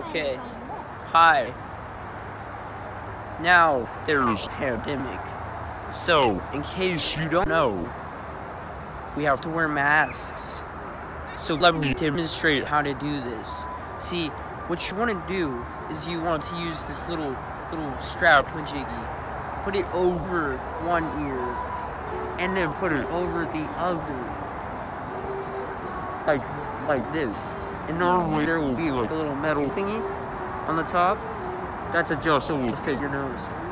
Okay. Hi. Now there's a pandemic. So, in case you don't know, we have to wear masks. So let me demonstrate how to do this. See, what you want to do is you want to use this little strap jiggy. Put it over one ear, and then put it over the other. Like this. And normally there will be like a little metal thingy on the top. That's adjustable to fit your nose.